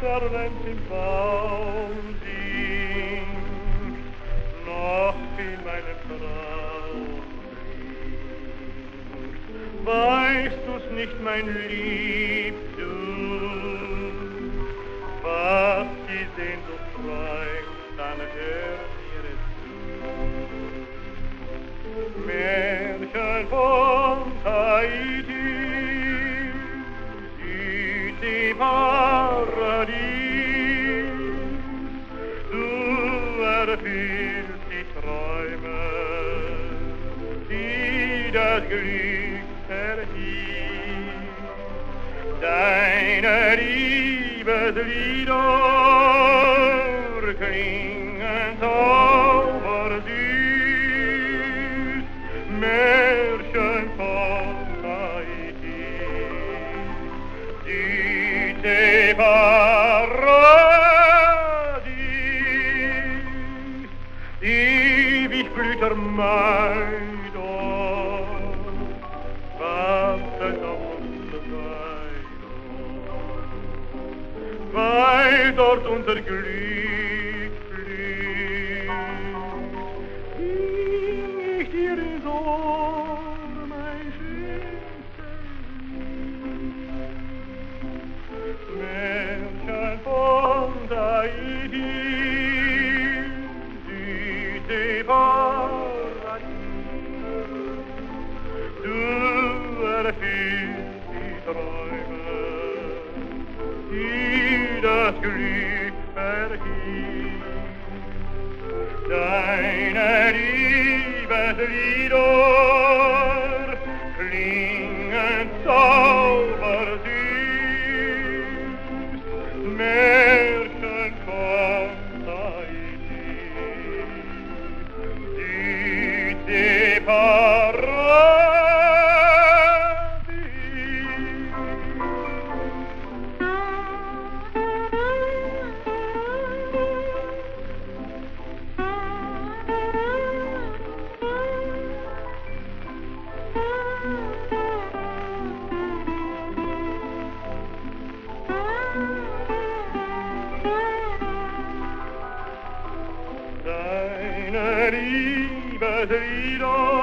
verlängst im Baum singt, noch in meinem Traum singt. Weißt du's nicht, mein Lieb, du, was die Sehnsucht träumt, dann hör mir es zu. Märchen von Tahiti, Paradies, du erfüllst die Träume, die das Glück verhieß. Deine Liebeslieder klingen Tauber süß, Märchen von Tahiti. Die Paradies, ewig blüht der Maidon, wartet auf unsere Seite, weil dort unser Glück blüht. Sing ich dir den Sohn, mein schönstes Märchen von Tahiti, Südsee-Paradies, du erfüllst die Träume, die das Glück verhieß. Deine Liebeslieder klingen zaubersüß, Märchen von Tahiti, Südsee-Paradies. Deine Liebeslieder